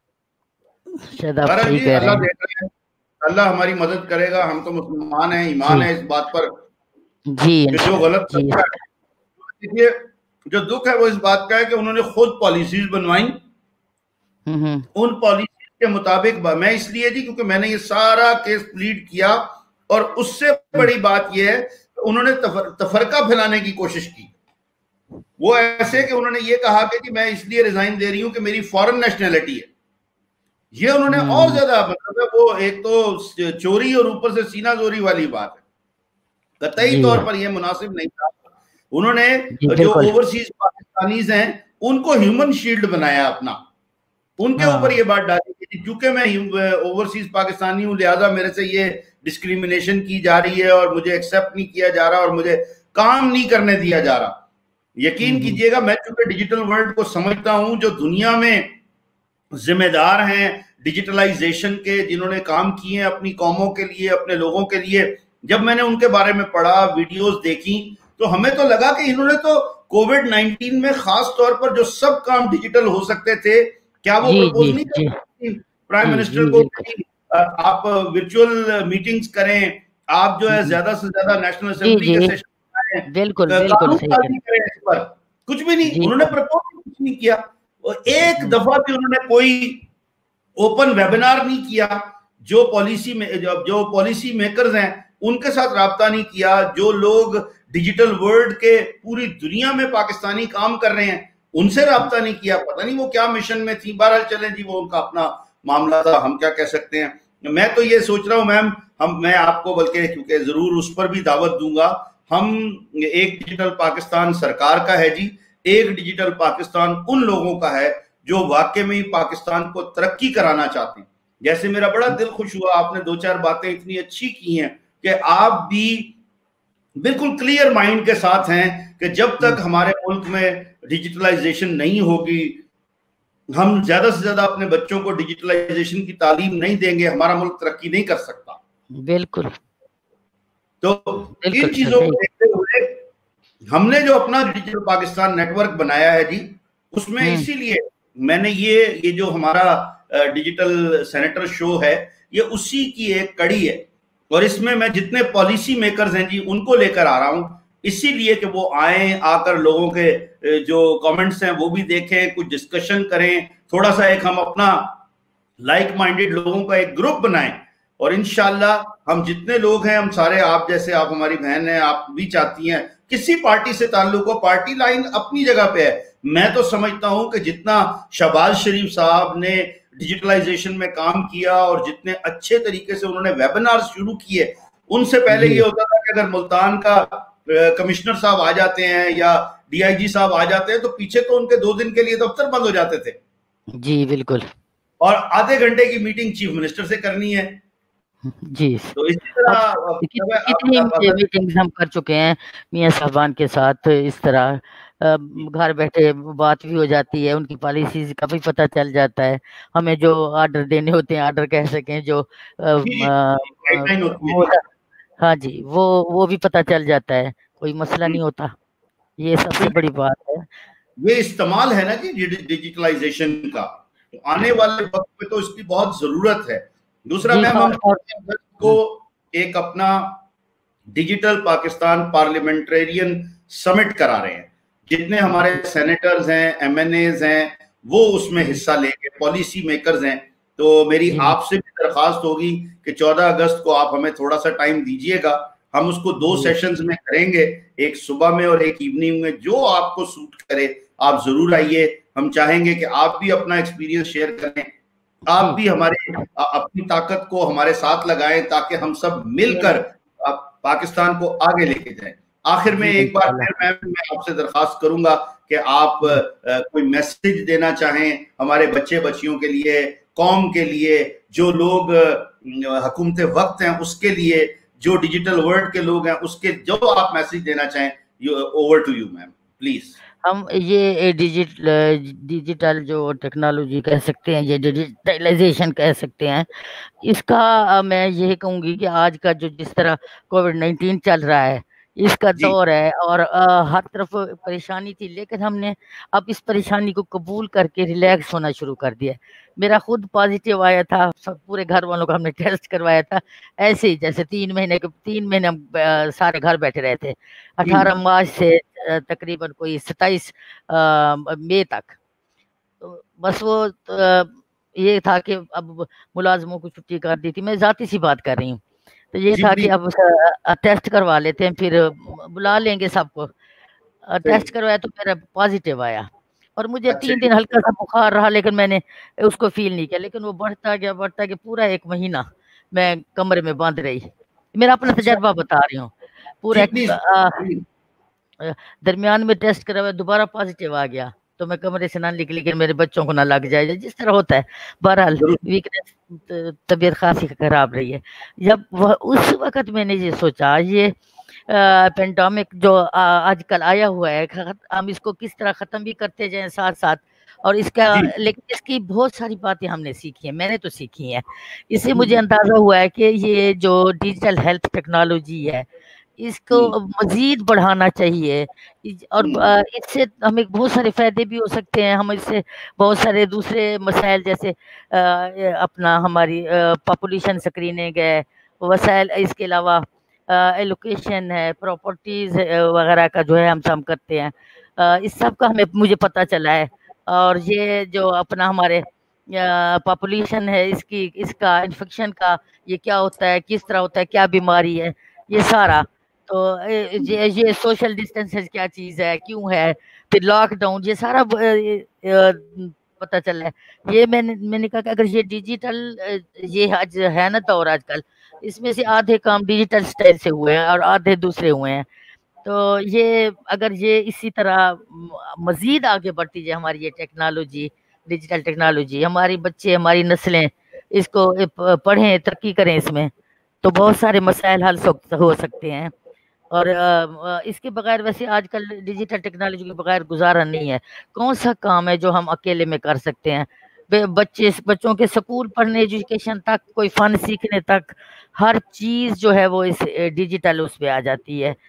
اللہ اللہ ہماری مدد کرے گا. ہم تو مسلمان ہیں، ایمان ہے اس بات پر جی جو غلط دیکھیے جو دکھ ہے وہ اس بات کا ہے کہ انہوں نے خود پالیسیز بنوائیں. ان پالیسیز کے مطابق میں اس لیے جی کیونکہ میں نے یہ سارا کیس پلیڈ کیا، اور اس سے بڑی بات یہ ہے کہ انہوں نے تفرقہ پھیلانے کی کوشش کی. وہ ایسے کہ انہوں نے یہ کہا کہ جی میں اس لیے ریزائن دے رہی ہوں کہ میری فورن نیشنلٹی ہے. یہ انہوں نے اور زیادہ مطلب وہ ایک تو چوری اور اوپر سے سینہ زوری والی بات ہے. قطعی طور پر یہ مناسب نہیں تھا. انہوں نے جو اوورسیز پاکستانیز ہیں ان کو ہیومن شیلڈ بنایا اپنا، ان کے اوپر یہ بات ڈالی کہ چونکہ میں اوورسیز پاکستانی ہوں لہٰذا میرے سے یہ ڈسکریمنیشن کی جا رہی ہے اور مجھے ایکسیپٹ نہیں کیا جا رہا اور مجھے کام نہیں کرنے دیا جا رہا. یقین کیجئے گا میں چونکہ ڈیجیٹل ورلڈ کو سمجھتا ہوں، جو دنیا میں ذمہ دار ہیں ڈیجیٹلائزیشن کے، جنہوں نے کام کیے ہیں اپنی قوموں کے لیے، اپنے لوگوں کے لیے، جب میں نے ان کے بارے میں پڑھا، ویڈیوز دیکھی، تو ہمیں تو لگا کہ انہوں نے تو کووڈ نائنٹین میں خاص طور پر جو سب کام ڈیجیٹل ہو سکتے تھے کیا وہ پرپوز نہیں کرتے پرائم منسٹر کو آپ ورچوئل میٹنگز کریں، آپ جو ہے زیادہ سے زیادہ نیشنل اسمبلی کے سیشن کریں، کچھ بھی نہیں. انہوں نے پرپوز کچھ نہیں کیا. ایک دفعہ بھی انہوں نے کوئی اوپن ویبینار نہیں کیا. جو پالیسی میں جو پالیسی میکرز ہیں ان کے ساتھ رابطہ نہیں کیا. جو لوگ ڈیجیٹل ورلڈ کے پوری دنیا میں پاکستانی کام کر رہے ہیں ان سے رابطہ نہیں کیا. پتہ نہیں وہ کیا مشن میں تھی. بہرحال چلیں جی وہ ان کا اپنا معاملہ تھا، ہم کیا کہہ سکتے ہیں. میں تو یہ سوچ رہا ہوں میم، ہم میں آپ کو بلکہ کیونکہ ضرور اس پر بھی دعوت دوں گا، ہم ایک ڈیجیٹل پاکستان سرکار کا ہے جی، ایک ڈیجیٹل پاکستان ان لوگوں کا ہے جو واقع میں پاکستان کو ترقی کرانا چاہتے ہیں. جیسے میرا بڑا دل خوش ہوا، آپ نے دو چار باتیں اتنی اچھی کی ہیں کہ آپ بھی بالکل کلیئر مائنڈ کے ساتھ ہیں کہ جب تک ہمارے ملک میں ڈیجیٹلائزیشن نہیں ہوگی، ہم زیادہ سے زیادہ اپنے بچوں کو ڈیجیٹلائزیشن کی تعلیم نہیں دیں گے، ہمارا ملک ترقی نہیں کر سکتا. بالکل. تو ان چیزوں کو دیکھتے ہوئے ہم نے جو اپنا ڈیجیٹل پاکستان نیٹ ورک بنایا ہے جی، اس میں اسی لیے میں نے یہ یہ جو ہمارا ڈیجیٹل سینیٹر شو ہے یہ اسی کی ایک کڑی ہے. اور اس میں میں جتنے پالیسی میکرز ہیں جی ان کو لے کر آ رہا ہوں، اسی لیے کہ وہ آئیں، آ کر لوگوں کے جو کامنٹس ہیں وہ بھی دیکھیں، کچھ ڈسکشن کریں، تھوڑا سا ایک ہم اپنا لائک مائنڈڈ لوگوں کا ایک گروپ بنائیں. اور انشاءاللہ ہم جتنے لوگ ہیں، ہم سارے، آپ جیسے آپ ہماری بہن ہیں، آپ بھی چاہتی ہیں کسی پارٹی سے تعلق ہو، پارٹی لائن اپنی جگہ پہ ہے. میں تو سمجھتا ہوں کہ جتنا شہباز شریف صاحب نے ڈیجیٹلائزیشن میں کام کیا اور جتنے اچھے طریقے سے انہوں نے ویبنار شروع کیے، ان سے پہلے یہ ہوتا تھا کہ اگر ملتان کا کمشنر صاحب آ جاتے ہیں یا ڈی آئی جی صاحب آ جاتے ہیں تو پیچھے تو ان کے دو دن کے لیے دفتر بند ہو جاتے تھے. جی بالکل. اور آدھے گھنٹے کی میٹنگ چیف منسٹر سے کرنی ہے. جی تو اسی طرح کتنی میٹنگز ہم کر چکے ہیں میاں صاحبان کے ساتھ. اس طرح گھر بیٹھے بات بھی ہو جاتی ہے، ان کی پالیسیز کا بھی پتہ چل جاتا ہے. ہمیں جو آرڈر دینے ہوتے ہیں، آرڈر کہہ سکیں جو ہاں جی وہ وہ بھی پتہ چل جاتا ہے، کوئی مسئلہ نہیں ہوتا. یہ سب سے بڑی بات ہے. یہ استعمال ہے نا جی ڈیجیٹلائزیشن کا، آنے والے وقت میں تو اس کی بہت ضرورت ہے. دوسرا میم ہم کو ایک اپنا ڈیجیٹل پاکستان پارلیمنٹرین سمٹ کرا رہے ہیں. جتنے ہمارے سینیٹرز ہیں، ایم این ایز ہیں، وہ اس میں حصہ لیں گے، پالیسی میکرز ہیں. تو میری آپ سے بھی درخواست ہوگی کہ چودہ اگست کو آپ ہمیں تھوڑا سا ٹائم دیجئے گا، ہم اس کو دو سیشنز میں کریں گے، ایک صبح میں اور ایک ایوننگ میں، جو آپ کو سوٹ کرے آپ ضرور آئیے. ہم چاہیں گے کہ آپ بھی اپنا ایکسپیرینس شیئر کریں، آپ بھی ہمارے اپنی طاقت کو ہمارے ساتھ لگائیں تاکہ ہم سب مل کر پاکستان کو آگے لے کے جائیں. آخر میں ایک بار پھر میں آپ سے درخواست کروں گا کہ آپ کوئی میسج دینا چاہیں ہمارے بچے بچیوں کے لیے، قوم کے لیے، جو لوگ حکومت وقت ہیں اس کے لیے، جو ڈیجیٹل ورلڈ کے لوگ ہیں اس کے، جو آپ میسج دینا چاہیں. Over to you ma'am please. ہم یہ ڈیجیٹل ڈیجیٹل جو ٹیکنالوجی کہہ سکتے ہیں، یہ ڈیجیٹلائزیشن کہہ سکتے ہیں، اس کا میں یہ کہوں گی کہ آج کا جو جس طرح کووڈ نائنٹین چل رہا ہے اس کا جی دور ہے، اور ہر طرف پریشانی تھی، لیکن ہم نے اب اس پریشانی کو قبول کر کے ریلیکس ہونا شروع کر دیا. میرا خود پازیٹیو آیا تھا، سب پورے گھر والوں کو ہم نے ٹیسٹ کروایا تھا، ایسے ہی جیسے تین مہینے کے تین مہینے ہم سارے گھر بیٹھے رہے تھے، اٹھارہ مارچ سے تقریباً کوئی ستائیس مئی تک. بس وہ یہ تھا کہ اب ملازموں کو چھٹی کر دی تھی، میں ذاتی سی بات کر رہی ہوں، تو یہ تھا کہ اب ٹیسٹ کروا لیتے ہیں، پھر بلا لیں گے سب کو. ٹیسٹ کروایا تو میرا پازیٹیو آیا، اور مجھے تین دن ہلکا سا بخار رہا، لیکن میں نے اس کو فیل نہیں کیا، لیکن وہ بڑھتا گیا بڑھتا گیا پورا ایک مہینہ میں کمرے میں بند رہی. میرا اپنا تجربہ بتا رہی ہوں. پورا درمیان میں ٹیسٹ کروایا، دوبارہ پازیٹیو آ گیا، تو میں کمرے سے نہ نکلی کہ میرے بچوں کو نہ لگ جائے، جس طرح ہوتا ہے. بہرحال ویکنیس، طبیعت خاصی خراب رہی ہے. جب وہ اس وقت میں نے یہ سوچا یہ پینڈیمک جو آج کل آیا ہوا ہے، ہم اس کو کس طرح ختم بھی کرتے جائیں ساتھ ساتھ، اور اس کا لیکن اس کی بہت ساری باتیں ہم نے سیکھی ہیں، میں نے تو سیکھی ہیں. اس سے مجھے اندازہ ہوا ہے کہ یہ جو ڈیجیٹل ہیلتھ ٹیکنالوجی ہے اس کو مزید بڑھانا چاہیے، اور اس سے ہمیں بہت سارے فائدے بھی ہو سکتے ہیں. ہم اس سے بہت سارے دوسرے مسائل جیسے اپنا ہماری پاپولیشن اسکریننگ ہے، وسائل، اس کے علاوہ ایلوکیشن ہے، پراپرٹیز وغیرہ کا جو ہے ہم سم کرتے ہیں، اس سب کا ہمیں مجھے پتہ چلا ہے. اور یہ جو اپنا ہمارے پاپولیشن ہے، اس کی اس کا انفیکشن کا یہ کیا ہوتا ہے، کس طرح ہوتا ہے، کیا بیماری ہے، یہ سارا. تو یہ سوشل ڈسٹینس کیا چیز ہے، کیوں ہے، پھر لاک ڈاؤن، یہ سارا پتہ چلا ہے. یہ میں نے میں نے کہا کہ اگر یہ ڈیجیٹل یہ آج ہے نا دور آج کل، اس میں سے آدھے کام ڈیجیٹل سٹائل سے ہوئے ہیں اور آدھے دوسرے ہوئے ہیں. تو یہ اگر یہ اسی طرح مزید آگے بڑھتی جائے ہماری یہ ٹیکنالوجی، ڈیجیٹل ٹیکنالوجی، ہماری بچے، ہماری نسلیں اس کو پڑھیں، ترقی کریں، اس میں تو بہت سارے مسائل حل ہو سکتے ہیں. اور اس کے بغیر ویسے آج کل ڈیجیٹل ٹیکنالوجی کے بغیر گزارا نہیں ہے. کون سا کام ہے جو ہم اکیلے میں کر سکتے ہیں؟ بچے بچوں کے سکول پڑھنے، ایجوکیشن تک، کوئی فن سیکھنے تک، ہر چیز جو ہے وہ اس ڈیجیٹل اس پہ آ جاتی ہے.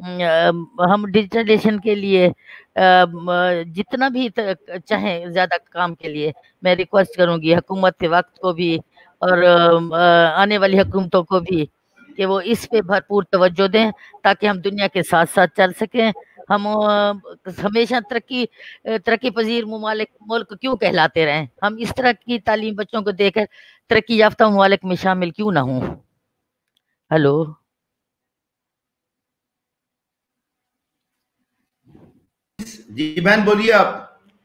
ہم ڈیجیٹلائزیشن کے لیے جتنا بھی چاہیں زیادہ کام کے لیے میں ریکویسٹ کروں گی حکومت وقت کو بھی اور آنے والی حکومتوں کو بھی کہ وہ اس پہ بھرپور توجہ دیں تاکہ ہم دنیا کے ساتھ ساتھ چل سکیں. ہم ہمیشہ ترقی ترقی پذیر ممالک ملک کیوں کہلاتے رہیں؟ ہم اس طرح کی تعلیم بچوں کو دے کر ترقی یافتہ ممالک میں شامل کیوں نہ ہوں؟ ہلو جی بہن بولیے آپ.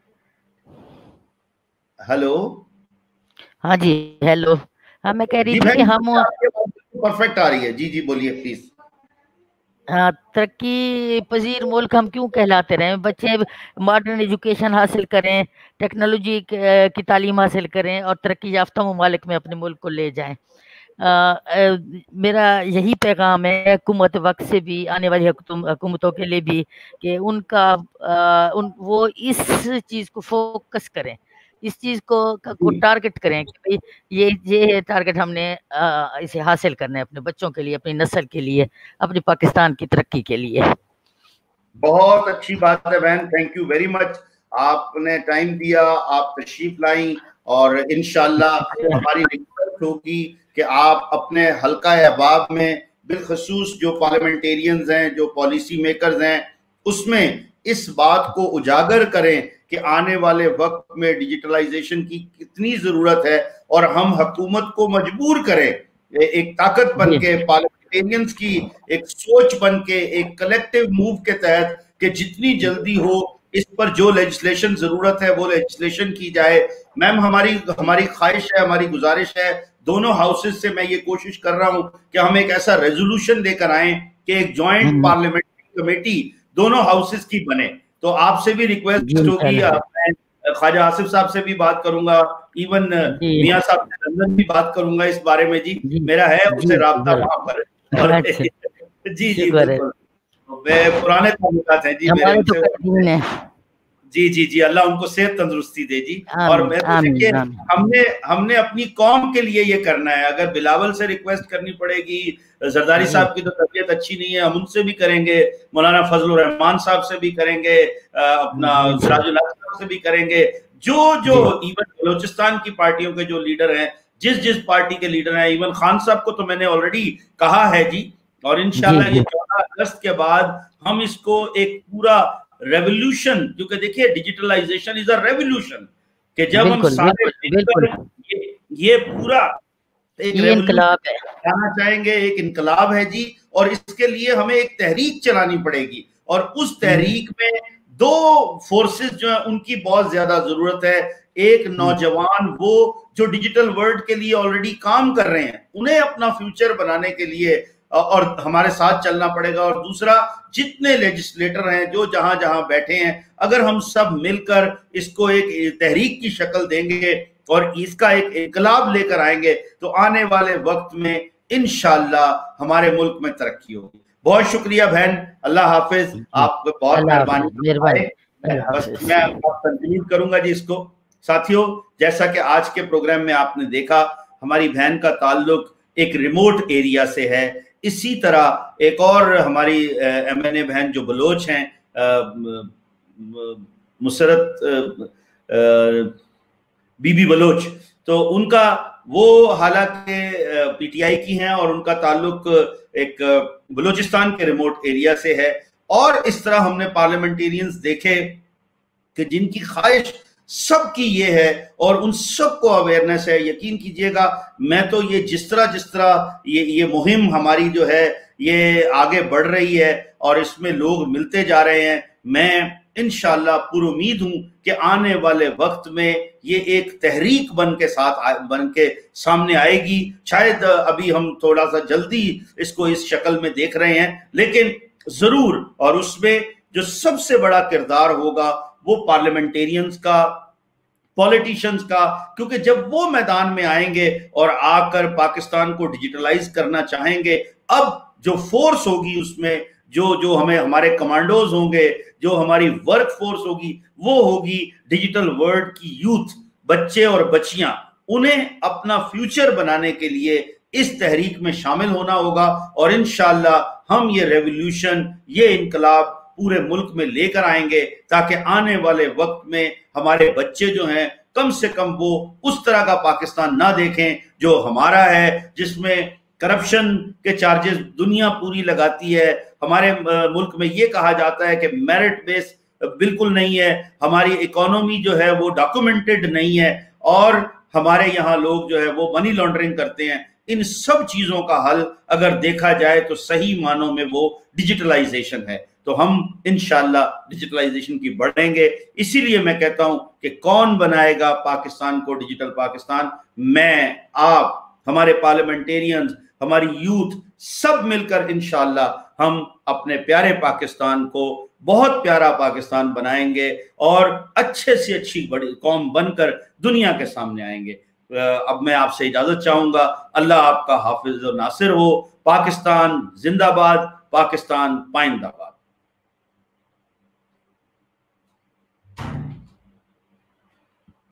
ہلو ہاں جی ہیلو. ہاں میں کہہ رہی تھی کہ ہم پرفیکٹ آ رہی ہے. جی جی بولیے پلیز. ہاں ترقی پذیر ملک ہم کیوں کہلاتے رہے؟ بچے ماڈرن ایجوکیشن حاصل کریں، ٹیکنالوجی کی تعلیم حاصل کریں اور ترقی یافتہ ممالک میں اپنے ملک کو لے جائیں. میرا یہی پیغام ہے حکومت وقت سے بھی، آنے والی حکومتوں کے لیے بھی، کہ ان کا ان وہ اس چیز کو فوکس کریں، اس چیز کو کو ٹارگٹ کریں کہ بھئی یہ یہ ٹارگٹ ہم نے اسے حاصل کرنا ہے اپنے بچوں کے لیے، اپنی نسل کے لیے، اپنی پاکستان کی ترقی کے لیے. بہت اچھی بات ہے بہن، تھینک یو ویری مچ. آپ نے ٹائم دیا، آپ تشریف لائیں، اور انشاءاللہ ہماری ریکویسٹ ہوگی کہ آپ اپنے حلقہ احباب میں بالخصوص جو پارلیمنٹیرینز ہیں، جو پالیسی میکرز ہیں، اس میں اس بات کو اجاگر کریں کہ آنے والے وقت میں ڈیجیٹلائزیشن کی کتنی ضرورت ہے اور ہم حکومت کو مجبور کریں ایک طاقت بن کے, پارلیمنٹیرینز کی ایک سوچ بن کے, ایک کلیکٹیو موو کے تحت کہ جتنی جلدی ہو اس پر جو لیجسلیشن ضرورت ہے وہ لیجسلیشن کی جائے. میم ہماری ہماری خواہش ہے, ہماری گزارش ہے دونوں ہاؤسز سے, میں یہ کوشش کر رہا ہوں کہ ہم ایک ایسا ریزولوشن لے کر آئیں کہ ایک جوائنٹ پارلیمنٹری کمیٹی دونوں ہاؤسز کی بنے. تو آپ سے بھی ریکویسٹ ہوگی, میں خواجہ آصف صاحب سے بھی بات کروں گا, ایون میاں صاحب سے لندن بھی بات کروں گا اس بارے میں. جی میرا ہے اس سے رابطہ وہاں پر. جی جی بالکل پرانے تعلقات ہیں جی میرے ان سے. جی جی جی اللہ ان کو صحت تندرستی دے جی. اور میں کہ ہم نے ہم نے اپنی قوم کے لیے یہ کرنا ہے. اگر بلاول سے ریکویسٹ کرنی پڑے گی, زرداری صاحب کی تو طبیعت اچھی نہیں ہے, ہم ان سے بھی کریں گے, مولانا فضل الرحمان صاحب سے بھی کریں گے, اپنا سراج اللہ صاحب سے بھی کریں گے, جو جو ایون بلوچستان کی پارٹیوں کے جو لیڈر ہیں, جس جس پارٹی کے لیڈر ہیں, ایون خان صاحب کو تو میں نے آلریڈی کہا ہے جی. اور انشاءاللہ یہ چودہ اگست کے بعد ہم اس کو ایک پورا ریولوشن, کیونکہ دیکھیے ڈیجیٹلائزیشن از اے ریولوشن, کہ جب ہم سارے یہ پورا ایک انقلاب ہے کہنا چاہیں گے, ایک انقلاب ہے جی. اور اس کے لیے ہمیں ایک تحریک چلانی پڑے گی, اور اس تحریک میں دو فورسز جو ہیں ان کی بہت زیادہ ضرورت ہے. ایک نوجوان وہ جو ڈیجیٹل ورلڈ کے لیے آلریڈی کام کر رہے ہیں, انہیں اپنا فیوچر بنانے کے لیے اور ہمارے ساتھ چلنا پڑے گا. اور دوسرا جتنے لیجسلیٹر ہیں جو جہاں جہاں بیٹھے ہیں, اگر ہم سب مل کر اس کو ایک تحریک کی شکل دیں گے اور اس کا ایک انقلاب لے کر آئیں گے, تو آنے والے وقت میں انشاءاللہ ہمارے ملک میں ترقی ہوگی. بہت شکریہ بہن, اللہ حافظ, آپ کو بہت مہربانی. بس میں کنٹینیو کروں گا جی اس کو. ساتھیوں, جیسا کہ آج کے پروگرام میں آپ نے دیکھا, ہماری بہن کا تعلق ایک ریموٹ ایریا سے ہے. اسی طرح ایک اور ہماری ایم این اے بہن جو بلوچ ہیں, مسرت بی بی بلوچ, تو ان کا وہ حالانکہ پی ٹی آئی کی ہیں اور ان کا تعلق ایک بلوچستان کے ریموٹ ایریا سے ہے. اور اس طرح ہم نے پارلیمنٹیرینز دیکھے کہ جن کی خواہش سب کی یہ ہے, اور ان سب کو اویئرنیس ہے. یقین کیجئے گا, میں تو یہ جس طرح جس طرح یہ یہ مہم ہماری جو ہے یہ آگے بڑھ رہی ہے اور اس میں لوگ ملتے جا رہے ہیں, میں انشاءاللہ پر امید ہوں کہ آنے والے وقت میں یہ ایک تحریک بن کے ساتھ بن کے سامنے آئے گی. شاید ابھی ہم تھوڑا سا جلدی اس کو اس شکل میں دیکھ رہے ہیں, لیکن ضرور. اور اس میں جو سب سے بڑا کردار ہوگا وہ پارلیمنٹیرینز کا, پولیٹیشنز کا, کیونکہ جب وہ میدان میں آئیں گے اور آ کر پاکستان کو ڈیجیٹلائز کرنا چاہیں گے, اب جو فورس ہوگی اس میں جو جو ہمیں ہمارے کمانڈوز ہوں گے, جو ہماری ورک فورس ہوگی, وہ ہوگی ڈیجیٹل ورلڈ کی یوتھ, بچے اور بچیاں. انہیں اپنا فیوچر بنانے کے لیے اس تحریک میں شامل ہونا ہوگا, اور انشاءاللہ ہم یہ ریولوشن, یہ انقلاب پورے ملک میں لے کر آئیں گے, تاکہ آنے والے وقت میں ہمارے بچے جو ہیں کم سے کم وہ اس طرح کا پاکستان نہ دیکھیں جو ہمارا ہے, جس میں کرپشن کے چارجز دنیا پوری لگاتی ہے. ہمارے ملک میں یہ کہا جاتا ہے کہ میرٹ بیس بالکل نہیں ہے, ہماری اکانومی جو ہے وہ ڈاکومنٹڈ نہیں ہے, اور ہمارے یہاں لوگ جو ہے وہ منی لانڈرنگ کرتے ہیں. ان سب چیزوں کا حل اگر دیکھا جائے تو صحیح معنوں میں وہ ڈیجیٹلائزیشن ہے. تو ہم انشاءاللہ ڈیجیٹلائزیشن کی بڑھیں گے. اسی لیے میں کہتا ہوں کہ کون بنائے گا پاکستان کو ڈیجیٹل پاکستان؟ میں, آپ, ہمارے پارلیمنٹیرینز, ہماری یوتھ, سب مل کر انشاءاللہ ہم اپنے پیارے پاکستان کو بہت پیارا پاکستان بنائیں گے, اور اچھے سے اچھی بڑی قوم بن کر دنیا کے سامنے آئیں گے. اب میں آپ سے اجازت چاہوں گا. اللہ آپ کا حافظ و ناصر ہو. پاکستان زندہ باد, پاکستان پائندہ باد.